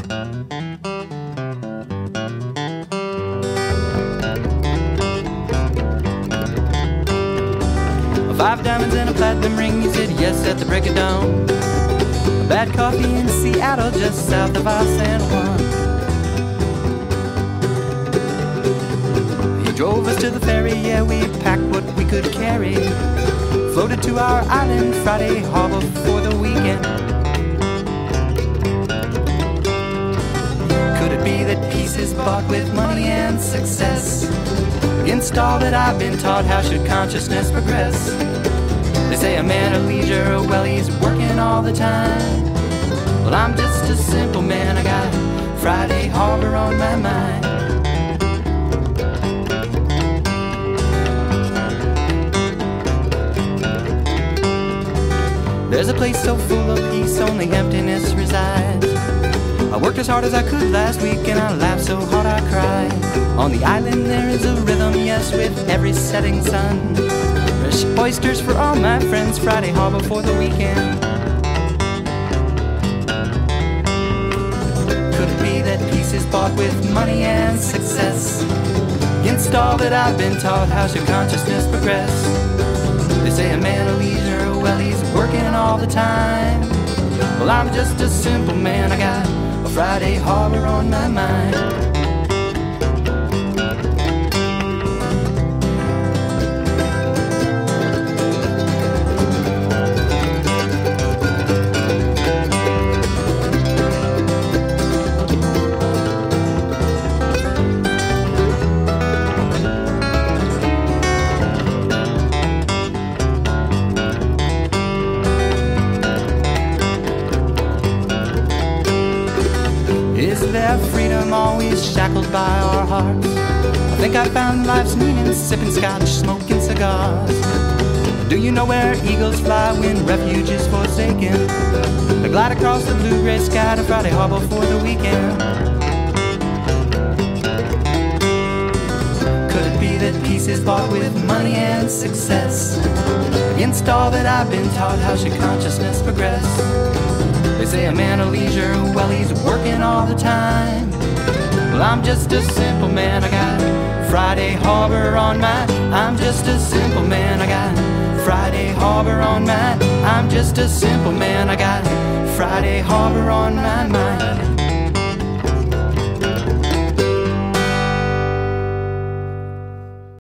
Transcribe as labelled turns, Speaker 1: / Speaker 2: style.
Speaker 1: 5 diamonds and a platinum ring, he said yes at the break of dawn. Bad coffee in Seattle, just south of our San Juan. He drove us to the ferry, yeah, we packed what we could carry. Floated to our island, Friday Harbor for the weekend. Could it be that peace is bought with money and success? Against all that I've been taught, how should consciousness progress? They say a man of leisure, well, he's working all the time. Well, I'm just a simple man, I got Friday Harbor on my mind. There's a place so full of peace, only emptiness resides. I worked as hard as I could last week, and I laughed so hard I cried. On the island there is a rhythm, yes, with every setting sun. Fresh oysters for all my friends, Friday Harbor for the weekend. Could it be that peace is bought with money and success? Against all that I've been taught, how should consciousness progress? They say a man of leisure, well, he's working all the time. Well, I'm just a simple man, I got a Friday Harbor on my mind. Is there freedom always shackled by our hearts? I think I found life's meaning sipping scotch, smoking cigars. Do you know where eagles fly when refuge is forsaken? They glide across the blue-gray sky to Friday Harbor for the weekend. Could it be that peace is bought with money and success? Against all that I've been taught, how should consciousness progress? They say a man of leisure, well, he's working all the time. Well, I'm just a simple man, I got Friday Harbor on my. I'm just a simple man, I got Friday Harbor on my. I'm just a simple man, I got Friday Harbor on my mind.